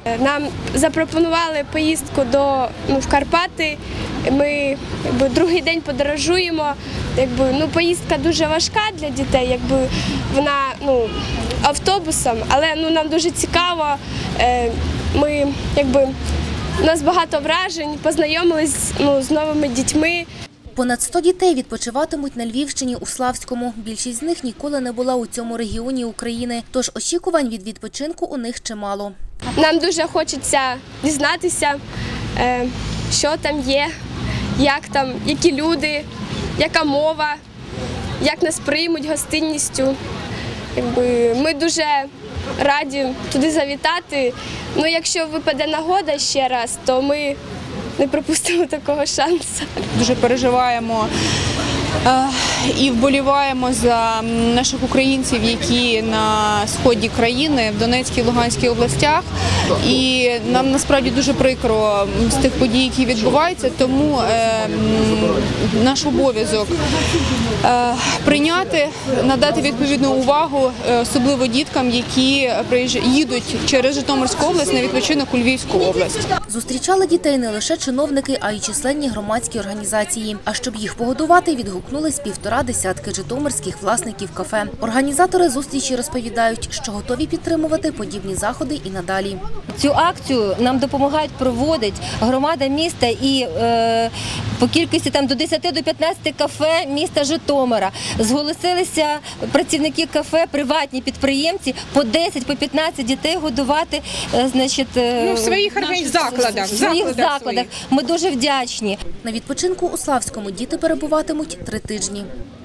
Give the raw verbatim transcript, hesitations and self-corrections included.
Нам запропонували поїздку до ну, в Карпати. Ми якби, другий день подорожуємо. Якби, ну, поїздка дуже важка для дітей, якби вона ну, автобусом, але ну, нам дуже цікаво. Ми, якби, у нас багато вражень, познайомились ну, з новими дітьми. Понад сто дітей відпочиватимуть на Львівщині у Славському. Більшість з них ніколи не була у цьому регіоні України, тож очікувань від відпочинку у них чимало. Нам дуже хочеться дізнатися, що там є, як там, які люди, яка мова, як нас приймуть гостинністю. Якби, ми дуже раді туди завітати. Ну, якщо випаде нагода ще раз, то ми не пропустимо такого шансу. Дуже переживаємо е, і вболіваємо за наших українців, які на сході країни, в Донецькій, Луганській областях. І нам насправді дуже прикро з тих подій, які відбуваються, тому е, наш обов'язок е, прийняти, надати відповідну увагу, особливо діткам, які їдуть через Житомирську область на відпочинок у Львівську область. Зустрічали дітей не лише чиновники, а й численні громадські організації. А щоб їх погодувати, відгукнулись півтора десятки житомирських власників кафе. Організатори зустрічі розповідають, що готові підтримувати подібні заходи і надалі. Цю акцію нам допомагають проводити громада міста і е, по кількості там до десяти до п'ятнадцяти кафе міста Житомира. Зголосилися працівники кафе, приватні підприємці по десять, по п'ятнадцять дітей годувати, е, значить, е, ну, в своїх закладах. В своїх закладах. Ми дуже вдячні. На відпочинку у Славському діти перебуватимуть три тижні.